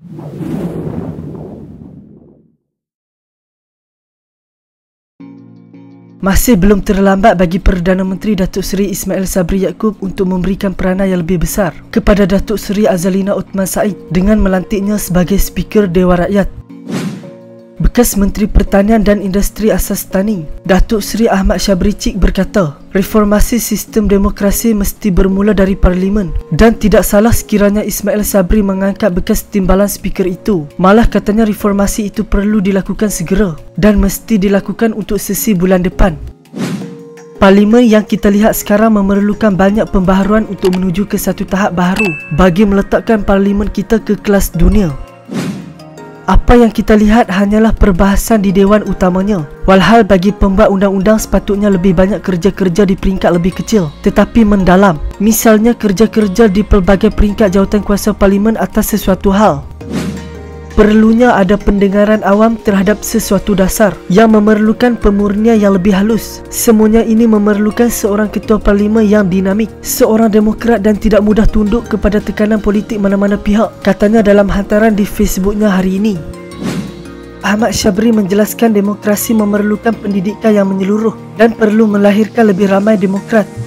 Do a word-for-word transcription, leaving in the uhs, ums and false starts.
Masih belum terlambat bagi Perdana Menteri Datuk Seri Ismail Sabri Yaakob untuk memberikan peranan yang lebih besar kepada Datuk Seri Azalina Othman Said dengan melantiknya sebagai Speaker Dewan Rakyat. Bekas Menteri Pertanian dan Industri Asas Tani, Datuk Seri Ahmad Syabri Cik berkata, reformasi sistem demokrasi mesti bermula dari Parlimen dan tidak salah sekiranya Ismail Sabri mengangkat bekas timbalan speaker itu. Malah katanya reformasi itu perlu dilakukan segera dan mesti dilakukan untuk sesi bulan depan. Parlimen yang kita lihat sekarang memerlukan banyak pembaharuan untuk menuju ke satu tahap baharu bagi meletakkan Parlimen kita ke kelas dunia. Apa yang kita lihat hanyalah perbahasan di Dewan utamanya. Walhal bagi pembuat undang-undang sepatutnya lebih banyak kerja-kerja di peringkat lebih kecil tetapi mendalam. Misalnya kerja-kerja di pelbagai peringkat jawatankuasa Parlimen atas sesuatu hal. Perlunya ada pendengaran awam terhadap sesuatu dasar yang memerlukan pemurnian yang lebih halus. Semuanya ini memerlukan seorang ketua Parlimen yang dinamik, seorang demokrat dan tidak mudah tunduk kepada tekanan politik mana-mana pihak, katanya dalam hantaran di Facebooknya hari ini. Ahmad Syabri menjelaskan demokrasi memerlukan pendidikan yang menyeluruh dan perlu melahirkan lebih ramai demokrat.